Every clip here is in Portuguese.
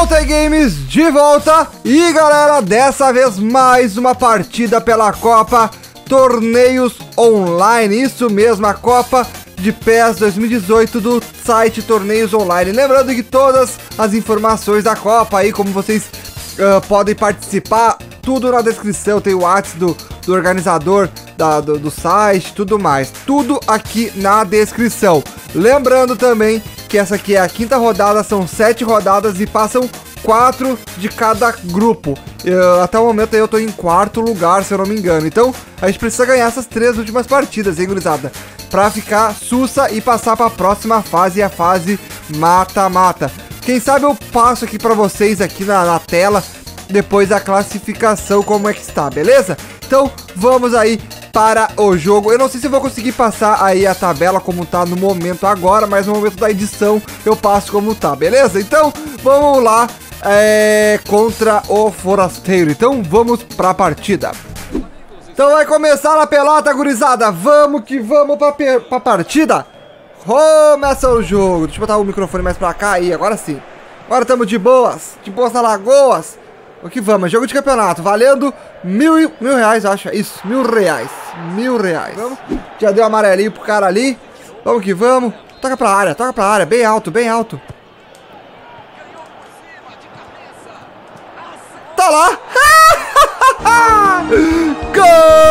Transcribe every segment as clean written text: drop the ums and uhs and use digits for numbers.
Multi Games de volta e galera, dessa vez mais uma partida pela Copa Torneios Online, isso mesmo, a Copa de PES 2018 do site Torneios Online. Lembrando que todas as informações da Copa aí, como vocês podem participar, tudo na descrição, tem o WhatsApp do organizador do site, tudo mais, tudo aqui na descrição. Lembrando também que essa aqui é a quinta rodada, são 7 rodadas e passam 4 de cada grupo. Até o momento eu tô em quarto lugar, se eu não me engano. Então a gente precisa ganhar essas 3 últimas partidas, hein, gurizada? Pra ficar sussa e passar pra próxima fase, a fase mata-mata. Quem sabe eu passo aqui pra vocês aqui na tela, depois da classificação, como é que está, beleza? Então vamos aí para o jogo. Eu não sei se eu vou conseguir passar aí a tabela como tá no momento agora, mas no momento da edição eu passo como tá, beleza? Então vamos lá, contra o Forasteiro. Então vamos pra partida. Então vai começar a pelota, gurizada. Vamos que vamos pra partida. Começa o jogo. Deixa eu botar o microfone mais pra cá aí, agora sim. Agora estamos de boas na Lagoas. O que vamos, jogo de campeonato, valendo mil reais, acho, isso, R$1.000, vamos, já deu amarelinho pro cara ali, vamos que vamos, toca pra área, bem alto, tá lá, gol,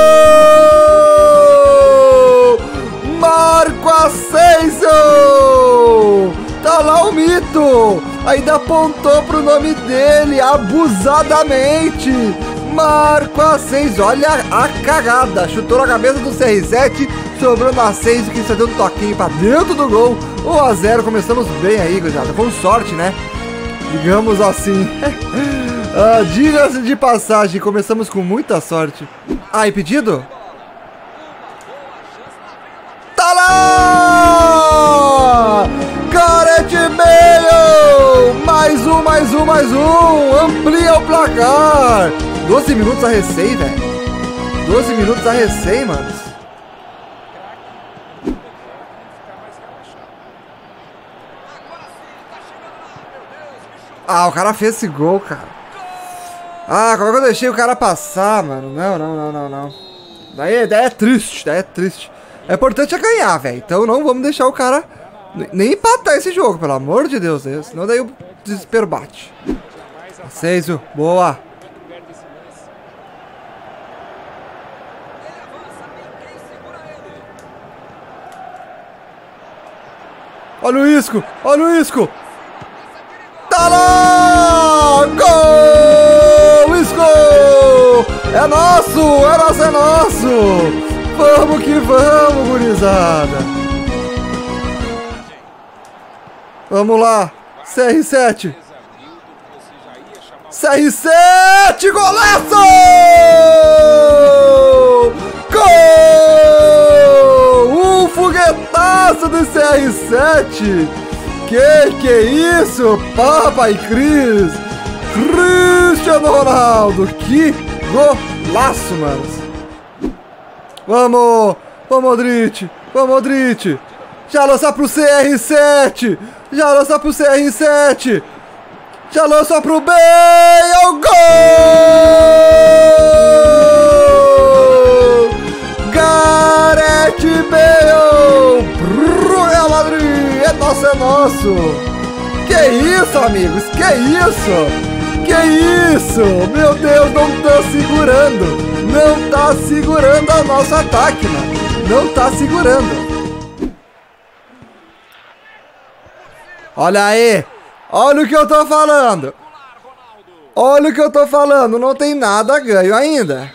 Marco Ascenso, tá lá o mito, ainda apontou pro nome dele, abusadamente. Marco Ascenso, olha a cagada. Chutou na cabeça do CR7, sobrou no Ascenso, que só deu um toquinho pra dentro do gol. 1-0, começamos bem aí, gurizada. Com sorte, né? Digamos assim. Diga-se de passagem, começamos com muita sorte. E pedido? Tá lá! Gareth Bale! Mais um! Amplia o placar! 12 minutos a recém, velho. 12 minutos a recém, mano. O cara fez esse gol, cara. Como é que eu deixei o cara passar, mano? Não. Daí é triste, É importante ganhar, velho. Então não vamos deixar o cara nem empatar esse jogo, pelo amor de Deus. Senão daí o desespero bate. Ascenso, boa. Olha o isco. Tá lá! Gol! Isco! É nosso! Vamos que vamos, gurizada! Vamos lá! CR7! Golaço! Gol! Um foguetaço do CR7! Que é isso? Papai Cristiano Ronaldo! Que golaço, mano! Vamos, Modric! Já lança pro CR7! Já lança pro Bale! Gol! Gareth Bale! Pro Real Madrid! É nosso! Que isso, amigos? Que isso? Meu Deus, não tá segurando o nosso ataque, mano! Não tá segurando! Olha aí! Olha o que eu tô falando! Não tem nada ganho ainda!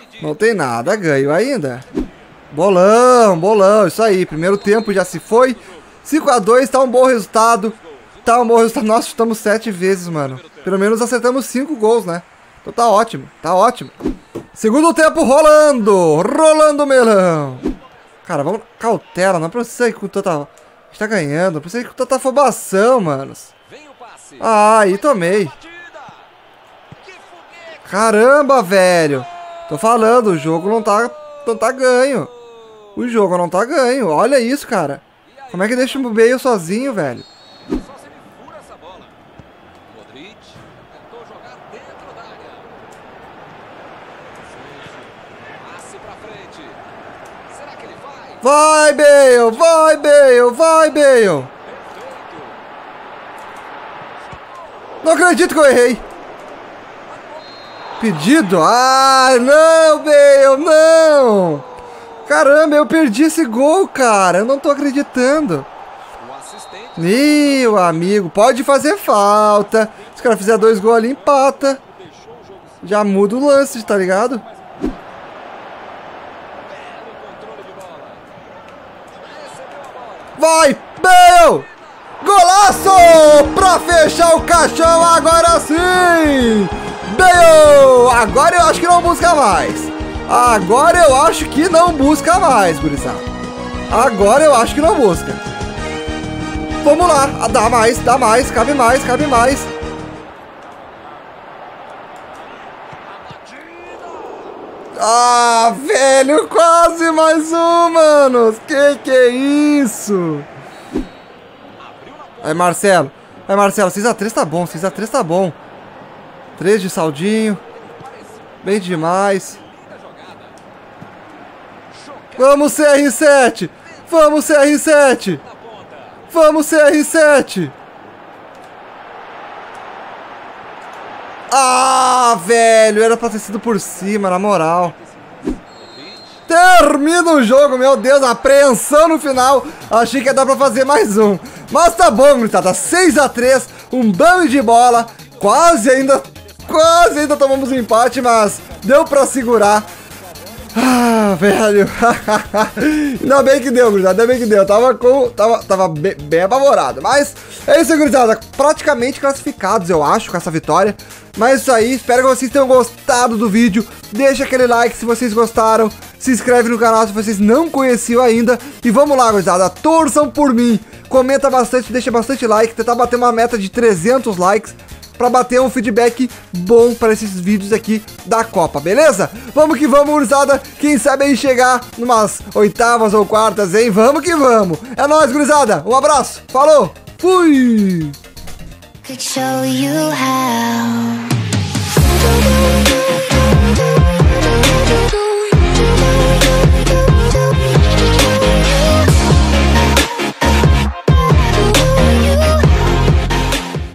Bolão, isso aí. Primeiro tempo já se foi. 5-2, tá um bom resultado. Nós chutamos 7 vezes, mano. Pelo menos acertamos 5 gols, né? Então tá ótimo. Segundo tempo rolando melão. Cara, vamos cautela, não precisa ir com tanta... A gente tá ganhando, não precisa ir com tanta afobação, manos. Aí tomei. Caramba, velho. Tô falando, o jogo não tá ganho. Olha isso, cara. Como é que deixa o Bale sozinho, velho? Vai, Bale! Vai, Bale! Vai, Bale! Não acredito que eu errei. Pedido? Ah, não, Bale, não! Caramba, eu perdi esse gol, cara. Eu não tô acreditando. Meu amigo, pode fazer falta. Se o cara fizer 2 gols ali, empata. Já muda o lance, tá ligado? Vai, Bale! Golaço! Pra fechar o caixão, agora sim! Bale! Agora eu acho que não busca mais. Agora eu acho que não busca mais, gurizada. Agora eu acho que não busca. Vamos lá. Dá mais, cabe mais, cabe mais. Ah, velho, quase mais um, mano. Que é isso? Aí, Marcelo. Aí, Marcelo, 6x3 tá bom, 6x3 tá bom. 3 de saldinho. Bem demais. Vamos, CR7. Vamos, CR7. Vamos, CR7. Ah, velho, era pra ter sido por cima, na moral. Termina o jogo, meu Deus, apreensão no final. Achei que ia dar pra fazer mais um. Mas tá bom, gritada, 6x3, um banho de bola. Quase ainda tomamos um empate, mas deu pra segurar. Ah, velho. Ainda bem que deu, gurizada. Ainda bem que deu. Tava bem apavorado. Mas é isso aí, gurizada. Praticamente classificados, eu acho, com essa vitória. Mas é isso aí. Espero que vocês tenham gostado do vídeo. Deixa aquele like se vocês gostaram. Se inscreve no canal se vocês não conheciam ainda. E vamos lá, gurizada. Torçam por mim. Comenta bastante, deixa bastante like. Tentar bater uma meta de 300 likes. Pra bater um feedback bom para esses vídeos aqui da Copa, beleza? Vamos que vamos, gurizada. Quem sabe aí chegar numas oitavas ou quartas, hein? Vamos que vamos. É nóis, gurizada. Um abraço. Falou. Fui.